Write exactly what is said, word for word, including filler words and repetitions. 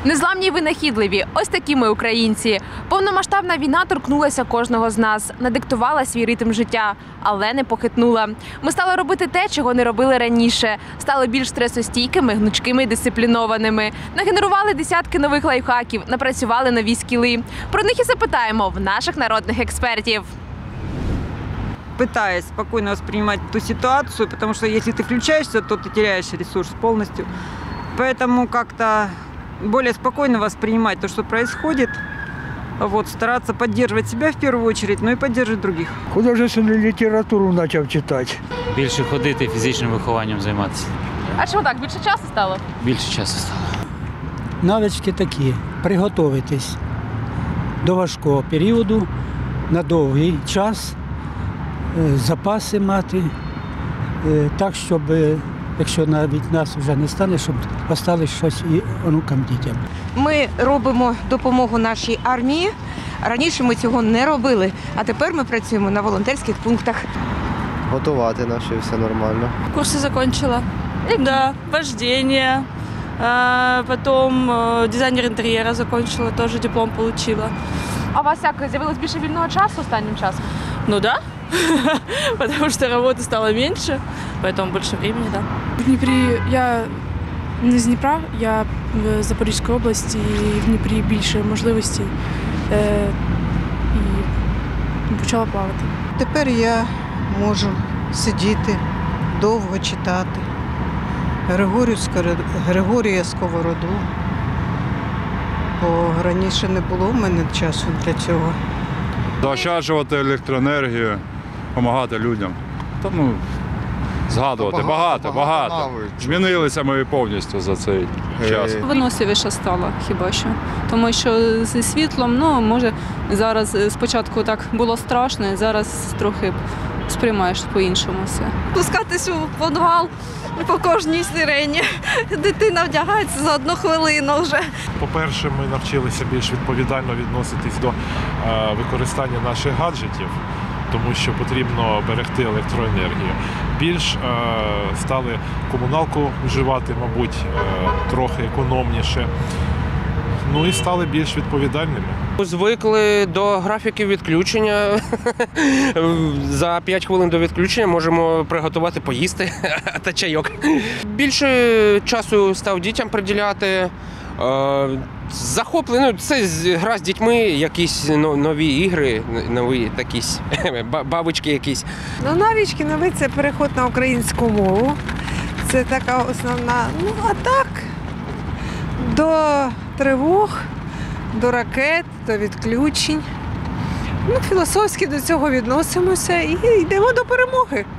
Незламні й винахідливі – ось такі ми українці. Повномасштабна війна торкнулася кожного з нас, надиктувала свій ритм життя, але не похитнула. Ми стали робити те, чого не робили раніше. Стали більш стресостійкими, гнучкими і дисциплінованими. Нагенерували десятки нових лайфхаків, напрацювали нові скіли. Про них і запитаємо в наших народних експертів. Пытаясь спокойно воспринимать ту ситуацию, потому что если ты включаешься, то ты теряешь ресурс полностью. Поэтому как-то более спокойно воспринимать то, что происходит, вот, стараться поддерживать себя в первую очередь, но и поддерживать других. Художественную літературу почав читати. Більше ходити, фізичним вихованням займатися. А чому так? Більше часу стало? Більше часу стало. Навички такі – приготуватись до важкого періоду, на довгий час, запаси мати, так, щоб, якщо навіть нас вже не стане, щоб осталось щось і онукам, дітям. Ми робимо допомогу нашій армії. Раніше ми цього не робили, а тепер ми працюємо на волонтерських пунктах. Готувати наші, все нормально. Курсы закончила. Да, вождение. А, потом э, дизайнер интерьера закончила, тоже диплом получила. А у вас як, з'явилось більше вільного часу останнім часом? Ну да, потому что работы стало меньше, поэтому больше времени, да. В Дніпрі я не з Дніпра, я в Запорізькій області, і в Дніпрі більше можливостей е, і почала плавати. Тепер я можу сидіти, довго читати Григорія Сковороду, бо раніше не було в мене часу для цього. Заощаджувати електроенергію, допомагати людям. Та, ну, згадувати, багато, багато. багато. Змінилися ми повністю за цей час. Виносливіше стало хіба що. Тому що зі світлом, ну, може, зараз спочатку так було страшно, зараз трохи сприймаєш по-іншому все. Спускатись у підвал по кожній сирені. Дитина вдягається за одну хвилину вже. По-перше, ми навчилися більш відповідально відноситись до використання наших гаджетів, тому що потрібно берегти електроенергію. Більш е, стали комуналку вживати, мабуть, е, трохи економніше. Ну і стали більш відповідальними. Звикли до графіків відключення. За п'ять хвилин до відключення можемо приготувати поїсти та чайок. Більше часу став дітям приділяти. Захоплений, ну, це гра з дітьми, якісь нові ігри, нові якісь бабочки якісь. Ну, навички нові – це переход на українську мову. Це така основна. Ну, а так, до тривог, до ракет, до відключень. Ну, філософськи до цього відносимося і йдемо до перемоги.